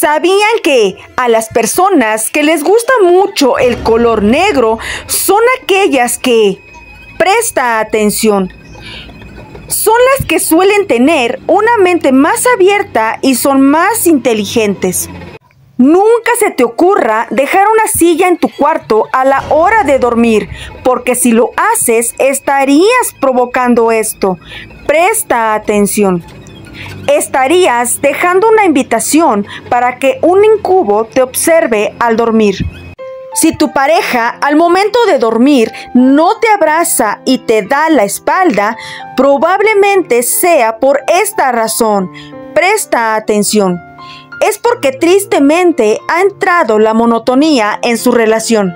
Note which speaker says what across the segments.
Speaker 1: ¿Sabían que a las personas que les gusta mucho el color negro son aquellas que, presta atención, son las que suelen tener una mente más abierta y son más inteligentes? Nunca se te ocurra dejar una silla en tu cuarto a la hora de dormir, porque si lo haces estarías provocando esto. Presta atención. Estarías dejando una invitación para que un incubo te observe al dormir. Si tu pareja al momento de dormir no te abraza y te da la espalda, probablemente sea por esta razón. Presta atención. Es porque tristemente ha entrado la monotonía en su relación.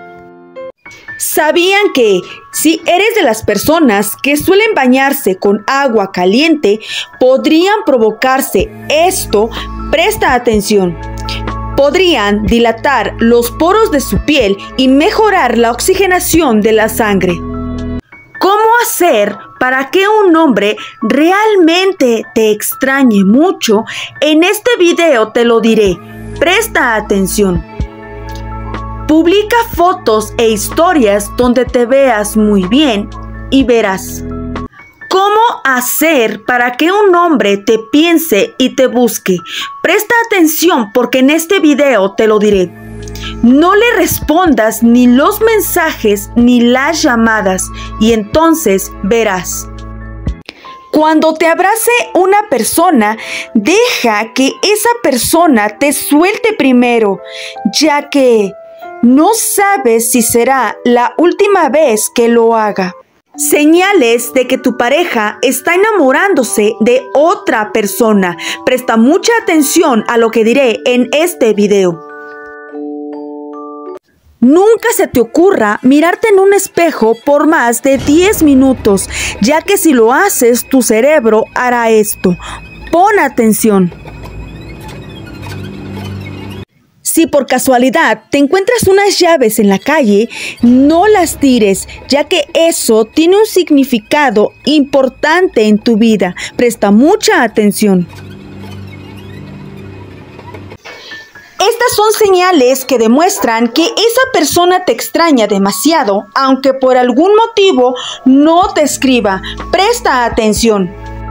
Speaker 1: ¿Sabían que si eres de las personas que suelen bañarse con agua caliente, podrían provocarse esto? Presta atención. Podrían dilatar los poros de su piel y mejorar la oxigenación de la sangre. ¿Cómo hacer para que un hombre realmente te extrañe mucho? En este video te lo diré. Presta atención. Publica fotos e historias donde te veas muy bien y verás. ¿Cómo hacer para que un hombre te piense y te busque? Presta atención porque en este video te lo diré. No le respondas ni los mensajes ni las llamadas y entonces verás. Cuando te abrace una persona, deja que esa persona te suelte primero, ya que no sabes si será la última vez que lo haga. Señales de que tu pareja está enamorándose de otra persona. Presta mucha atención a lo que diré en este video. Nunca se te ocurra mirarte en un espejo por más de 10 minutos, ya que si lo haces, tu cerebro hará esto. Pon atención. Si por casualidad te encuentras unas llaves en la calle, no las tires, ya que eso tiene un significado importante en tu vida. Presta mucha atención. Estas son señales que demuestran que esa persona te extraña demasiado, aunque por algún motivo no te escriba. Presta atención.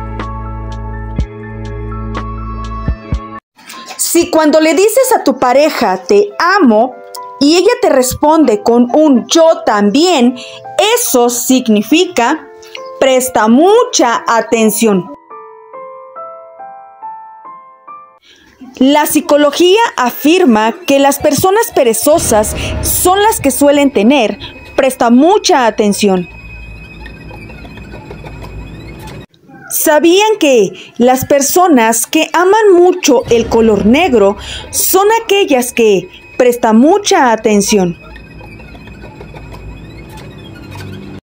Speaker 1: Si cuando le dices a tu pareja te amo y ella te responde con un yo también, eso significa presta mucha atención. La psicología afirma que las personas perezosas son las que suelen tener, presta mucha atención. ¿Sabían que las personas que aman mucho el color negro son aquellas que presta mucha atención?